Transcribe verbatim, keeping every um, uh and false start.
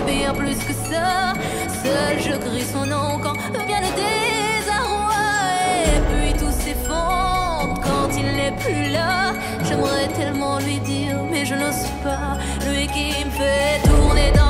bien plus que ça. Seul je crie son nom quand vient le désarroi. Et puis tout s'effondre quand il n'est plus là. J'aimerais tellement lui dire mais je n'ose pas. Lui qui me fait tourner dans